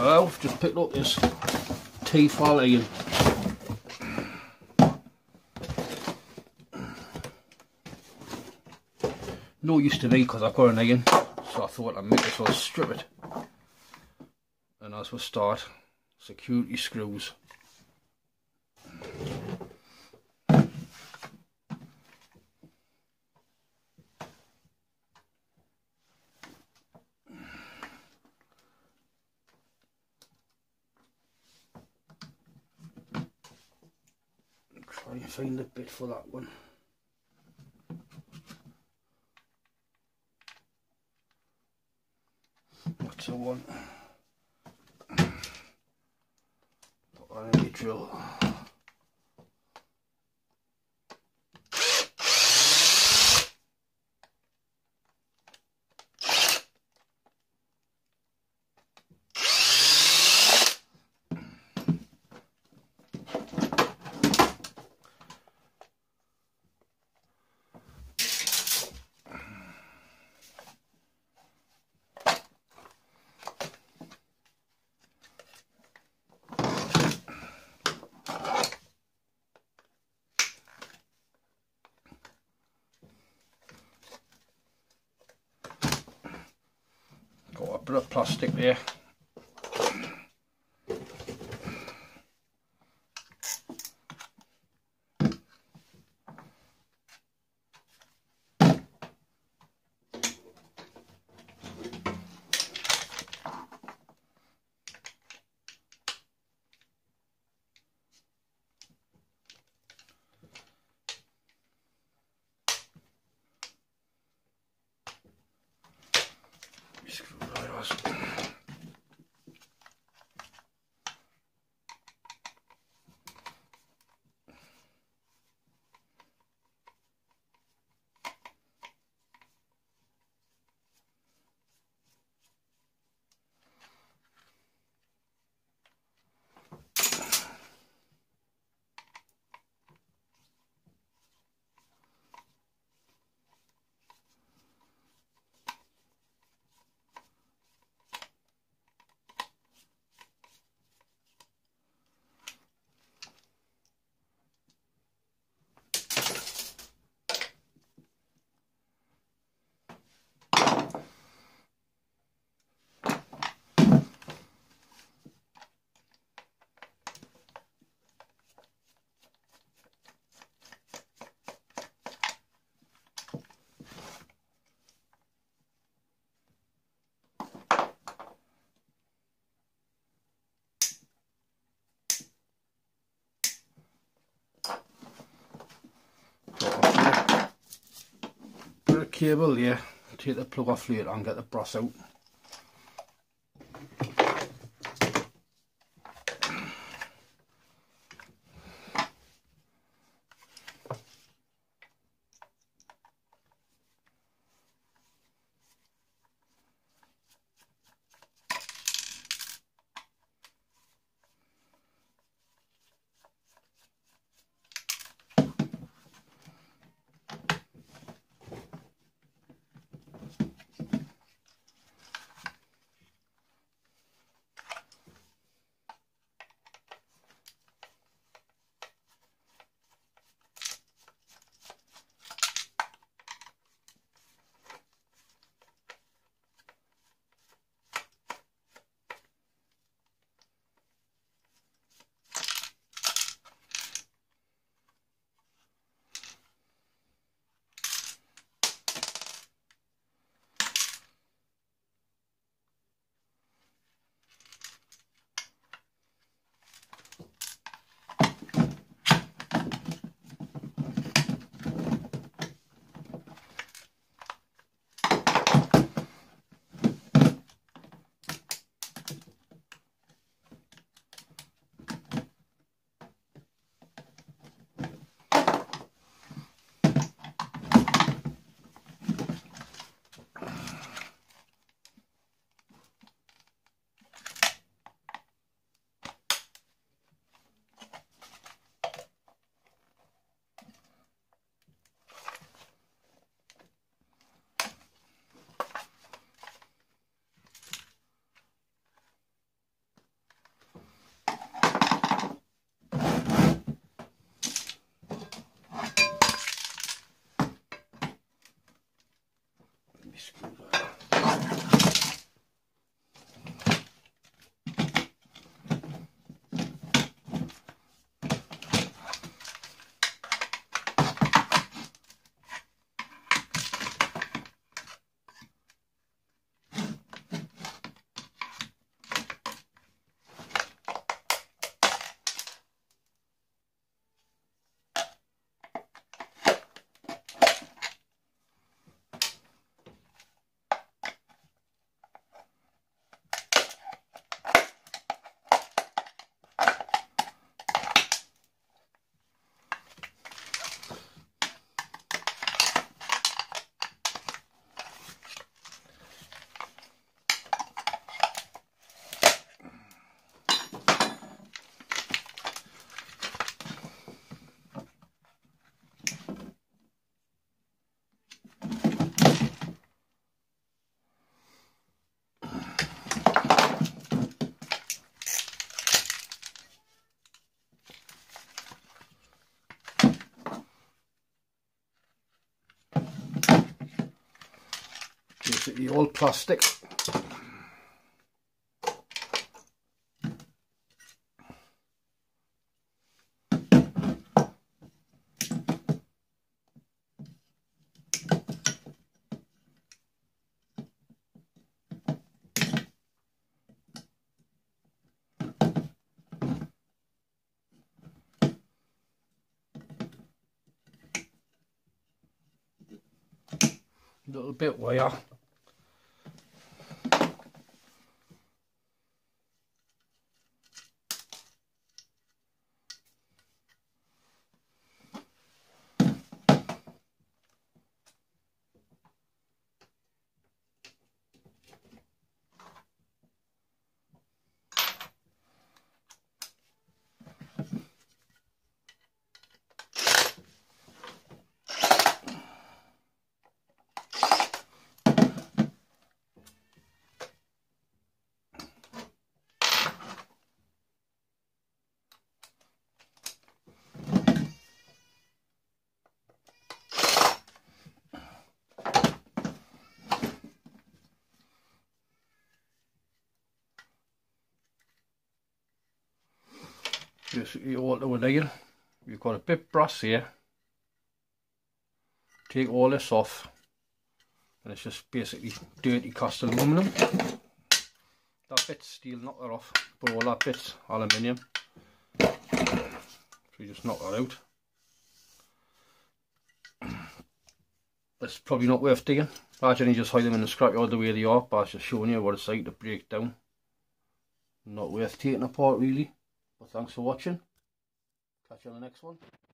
Hello, I've just picked up this T-file iron. No use to me because I've got an iron, so I thought I'd make this one strip it. And as we start, security screws. Try and find the bit for that one. What's the one? Put that in the drill. Got a bit of plastic there. Screwdrivers. Bit of cable here. Take the plug off later and get the brass out. basically all plastic. Little bit wire. Basically all over there, you've got a bit brass here. Take all this off and it's just basically dirty cast aluminum. That bit's steel, knock that off, but all that bit's aluminium. So you just knock that out. It's probably not worth digging. I generally just hide them in the scrapyard the way they are, but I was just showing you what it's like to break down. Not worth taking apart really. But thanks for watching. Catch you on the next one.